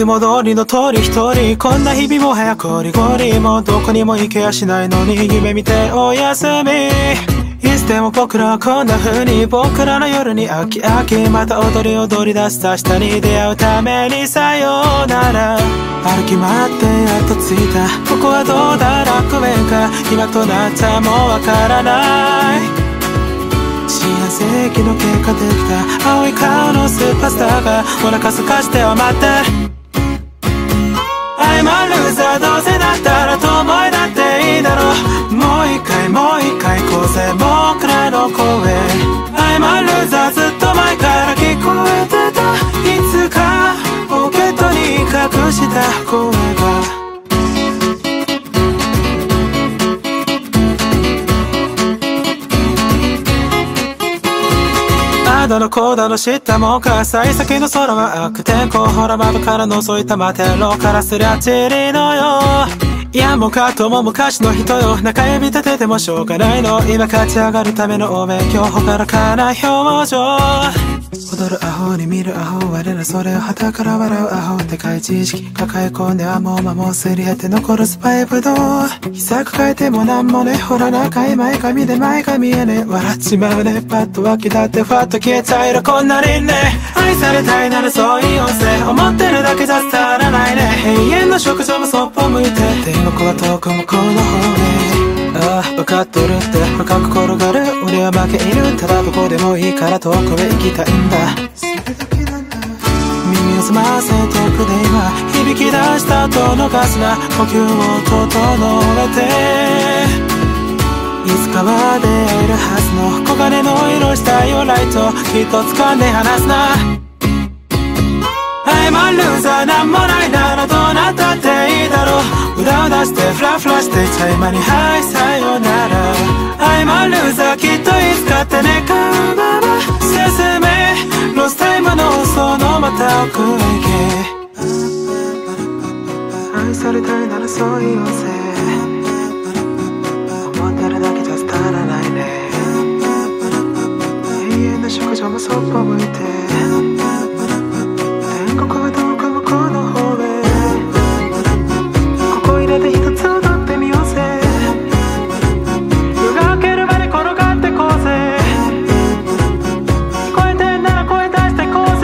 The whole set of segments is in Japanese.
つも通りの通り一人、こんな日々も早くゴリゴリ、もうどこにも行けやしないのに夢見ておやすみ。いつでも僕らはこんな風に、僕らの夜に飽き飽き、また踊り踊り出した明日に出会うためにさようなら。歩き回ってやっと着いた、ここはどうだ楽園か、今となっちゃもうわからない。幸せ期の結果できた青い顔のスーパースターがお腹空かしては待って。I'm a loser どうせだったら友えだっていいだろう。もう一回もう一回行こうぜ僕らの声。 I'm a loser ずっと前から聞こえてた、いつかポケットに隠した声が。あだのこうだの知ったもんか、幸先の空は悪天候、ほら窓から覗いた摩天楼からすりゃチリのよ。いやもうかとも昔の人よ、中指立ててもしょうがないの、今勝ち上がるためのお勉強、ほからかな表情。踊るアホに見るアホ、我らそれを旗から笑うアホ、でかい知識抱え込んではもう間もすり減って残るスパイブドウ。膝抱えてもなんもね、ほら中い前髪で前が見えねえ、笑っちまうね、パッと湧き立ってファッと消えちゃえるこんなにね。愛されたいならそういう音声、思ってるだけじゃ伝わらないね。永遠の食事もそっぽ向いて、天国は遠く向こうの方へ。ああ分かっとるって深く転がる、俺は負けいる、ただどこでもいいから遠くへ行きたいんだ。耳を澄ませ遠くで今響き出した音逃すな、呼吸を整えて、いつかは出会えるはずの黄金の色したよライト、きっと掴んで離すな。I'm a loser なんもないならどうなったっていいだろう、裏を出してフラフラしてちゃいまにはいさよなら。 I'm a loser きっといつかってねかまま進め、ロスタイムのそのまた奥へ行け。愛されたいならそういう音声、思ってるだけじゃ伝わらないね。永遠の食事もそっぽ向いて、天国はどこ向こうの方へ。ここ入れて一つ踊ってみようぜ、夜が明けるまで転がってこうぜ。聞こえてんなら声出してこうぜ。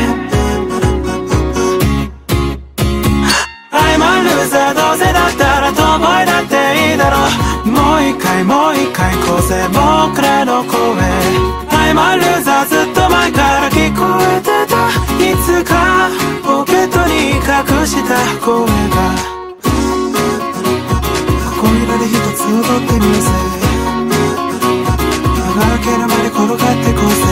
I'm a loser どうせだったら友えだっていいだろう、もう一回もう一回行こうぜ僕らの声。 I'm a loser ずっと前から聞こえてた、いつかポケットに隠した声が。ここいらで一つ踊ってみようぜ、夜が明けるまで転がってこうぜ。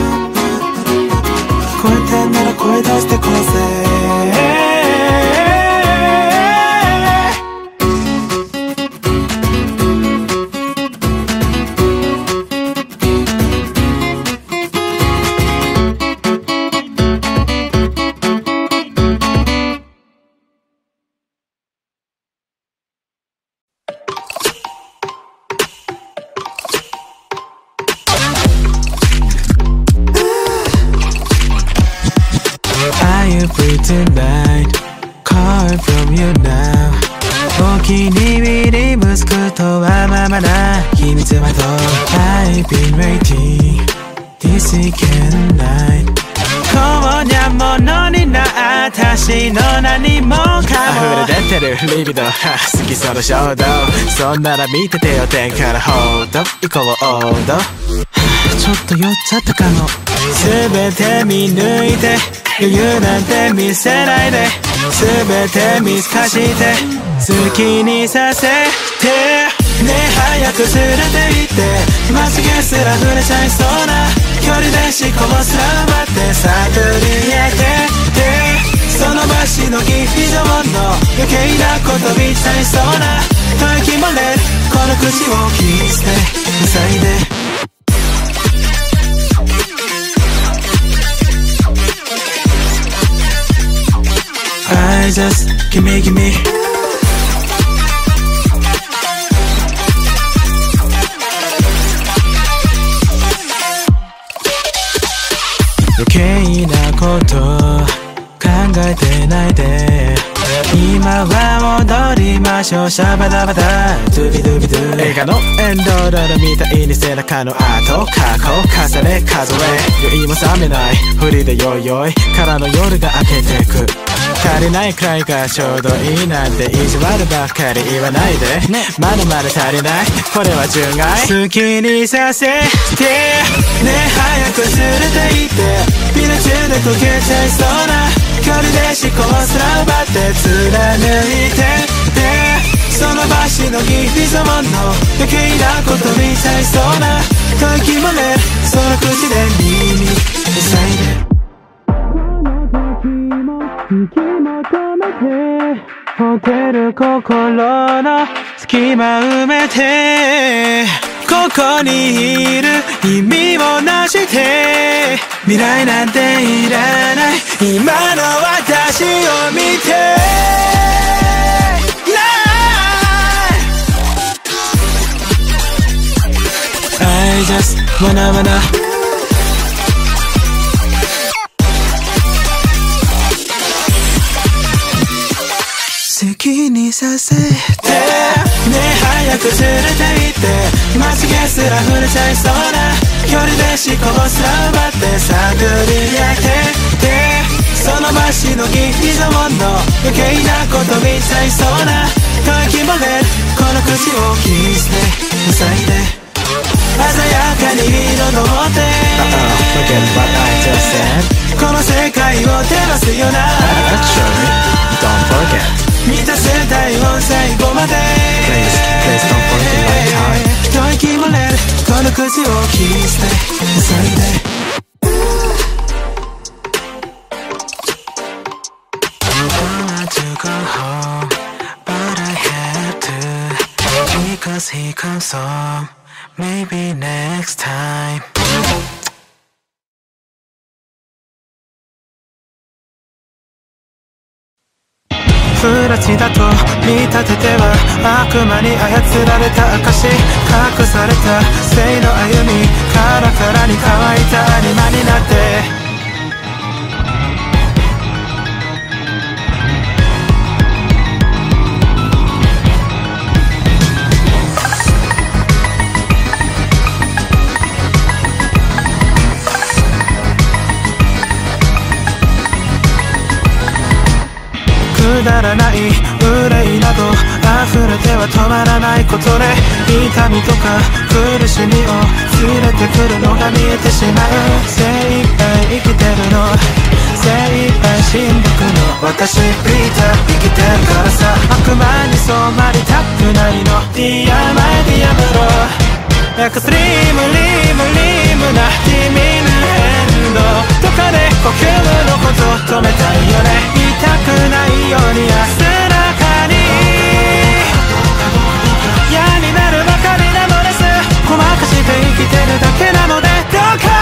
聞こえてんなら声出してこうぜ。Tonight, call from you now. お気に入り息子とはままな秘密はと I've been waiting this weekend night. 今夜ものにな私の何もかも溢れ出てるリビド好きその衝動、そんなら見ててよ天からホールド行こうオールドちょっと酔っちゃったかも。全て見抜いて余裕なんて見せないで、全て見透かして好きにさせてね。早く連れて行ってまつげすら触れちゃいそうな距離でしこもすら奪って探り当てて、その場しのぎ以上の余計なこと見ちゃいそうな吐き漏れこの口を切り捨て塞いで。I just gimme gimme余計なこと考えてないで今は戻りましょうシャバダバダドゥビドゥビドゥ映画のエンドロールみたいに背中の後過去重ね数え酔いも覚めないふりでよいよいからの夜が明けてく足りないくらいがちょうどいいなんて意地悪ばっかり言わないでまだまだ足りないこれは純愛好きにさせてね早く連れて行ってビル中で溶けちゃいそうな距離で思考すら奪って貫いてその場しのぎビゾモンの余計なこと見ちゃいそうな吐息もねその口で耳塞いで引き求めてホテル心の隙間埋めてここにいる意味をなして未来なんていらない今の私を見てI just wanna好きにさせてね早く連れて行ってまつげすら触れちゃいそうな距離で思考すら奪って探り当てその場しのぎビゾモンの余計なこと見ちゃいそうな吐息もねこの口をキスで塞いで鮮やかに彩ってこの世界を照らすような満たせたいを最後まで吐息もねこの口をキスで塞いでBecause he comes home Maybe next time フラチだと見立てては悪魔に操られた証隠された生の歩みカラカラに乾いたアニマになってくだらない憂いなど溢れては止まらないことで痛みとか苦しみを連れてくるのが見えてしまう精一杯生きてるの精一杯死んでくの私ビーター生きてるからさ悪魔に染まりたくないのディアマイディアブロエクストリームリームリームな君のエンドとかで呼吸のこと止めたいよね痛くないように安らかに嫌になるばかりなのですごまかして生きてるだけなのでどうか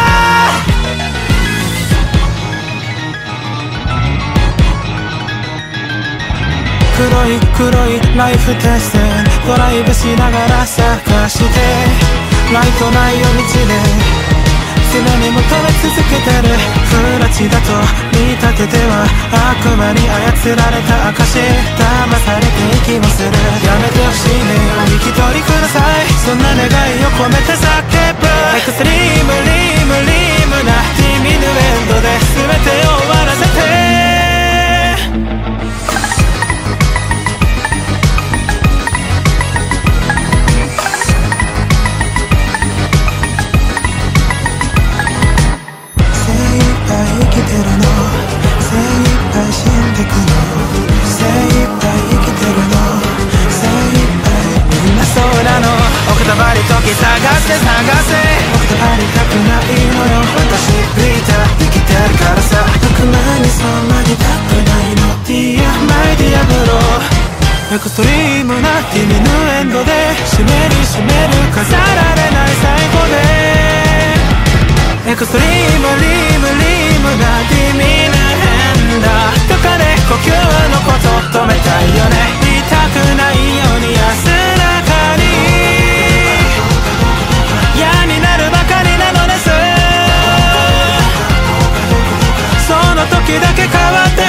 黒いライフテストドライブしながら探してライトない夜道で常に求め続けてるフラチだと見立てては悪魔に操られた証騙されて息もするやめてほしいねお引き取りくださいそんな願いを込めて叫ぶエクストリームリームリームな君のエンドで全てを終わらせて時探せ僕とありたくないのよ私ビーター生きてるからさ悪魔に染まりたくないのディアマイディアブロエクストリームな君のエンドで締める飾られない最後でエクストリームリームリームな君のエンドとかで呼吸のこと止めたいよね痛くないように安らかに嫌になるばかりなのですその時だけ変わって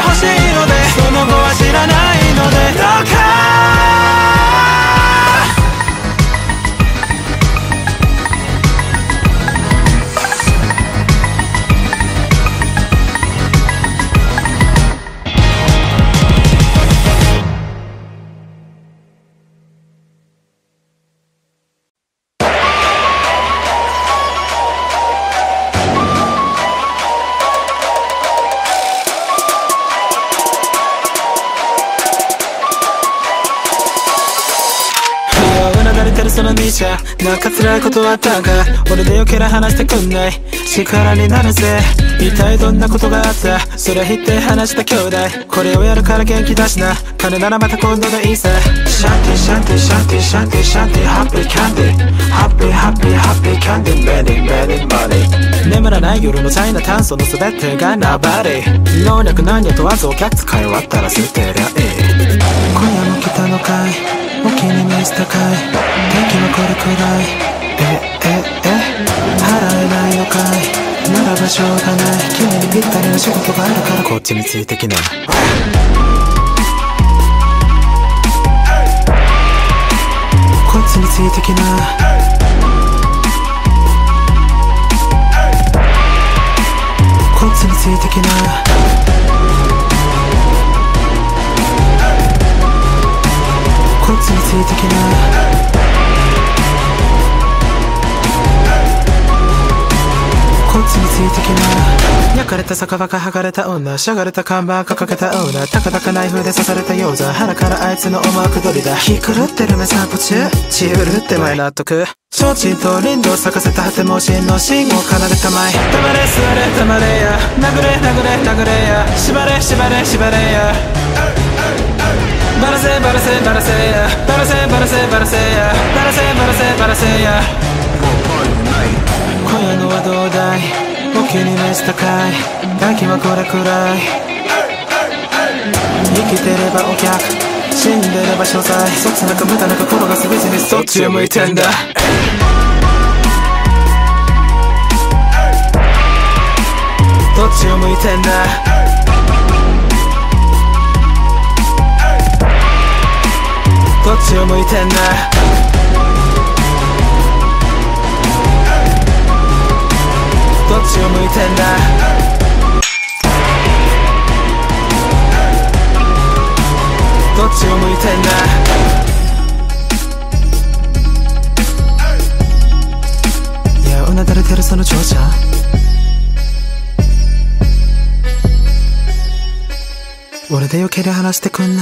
じゃなんか辛いことあったか俺でよければ話してくんない力になるぜ一体どんなことがあったそれ言って話した兄弟これをやるから元気出しな金ならまた今度でいいさシャンティシャンティシャンティシャンティシャンティハッピーキャンディハッピーハッピーハッピーキャンディメニメニマニ眠らない夜のチャイナタウンその全てがナバディ老若男女問わずお客使い終わったら捨てりゃいい今夜も来たのかいお気に召したかい天気はこれくらい払えないのかいならばしょうがない君にぴったりな仕事があるからこっちについてきなこっちについてきなこっちについてきなこっちについてきなこっちについてきな焼かれた酒場か剥がれた女しゃがれた看板掲げた女たかだかナイフで刺された幼座腹からあいつの思惑通りだ気狂ってる目散歩中血うるって前納得提灯と林道咲かせた果ても真の信号奏でたまえ黙れ座れ黙れや殴れ殴れ殴れや縛れ縛れ縛れやバラせバラせバラせやバラせバラせバラせやバラせバラせバラせや今夜のはどうだいお気に召したかい代金はこれくらい生きてればお客死んでれば所在そつなく無駄なく転がすビジネスどっちを向いてんだどっちを向いてんだどっちを向いてんだどっちを向いてんだどっちを向いてんだいやうなだれてるその調子俺でよけりゃ話してくんない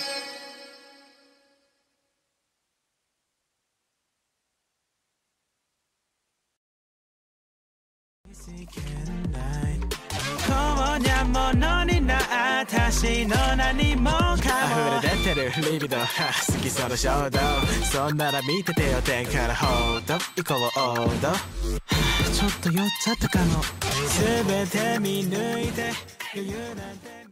今夜ものにな私の何もかも溢れ出てるリビド好きその衝動そんなら見ててよ天からホールド行こうオールドちょっと酔っちゃったかも全て見抜いて余裕なんて